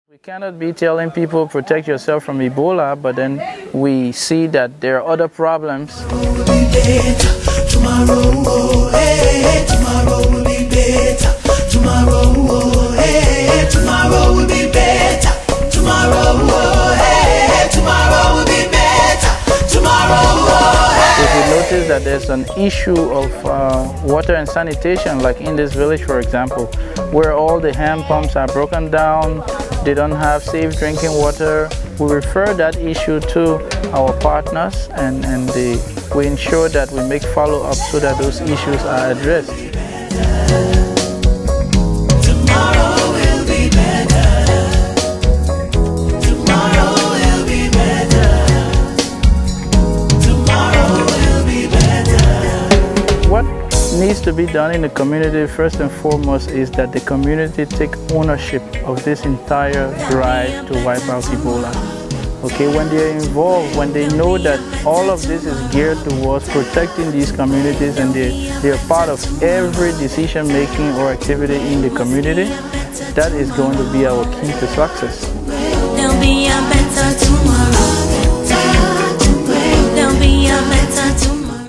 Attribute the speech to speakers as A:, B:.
A: We cannot be telling people protect yourself from Ebola, but then we see that there are other problems.
B: Tomorrow will be better. Tomorrow, oh, hey, tomorrow will be better. Tomorrow, oh, hey, tomorrow will be better. Tomorrow, oh, hey, tomorrow will be better. Tomorrow, oh, hey.
A: If you notice that there's an issue of water and sanitation, like in this village, for example, where all the hand pumps are broken down, they don't have safe drinking water, we refer that issue to our partners and we ensure that we make follow-up so that those issues are addressed.
B: Tomorrow will be better. Tomorrow will be better. Tomorrow will be better.
A: What needs to be done in the community first and foremost is that the community take ownership of this entire drive to wipe out Ebola. Okay, when they are involved, when they know that all of this is geared towards protecting these communities and they are part of every decision making or activity in the community, that is going to be our key to success.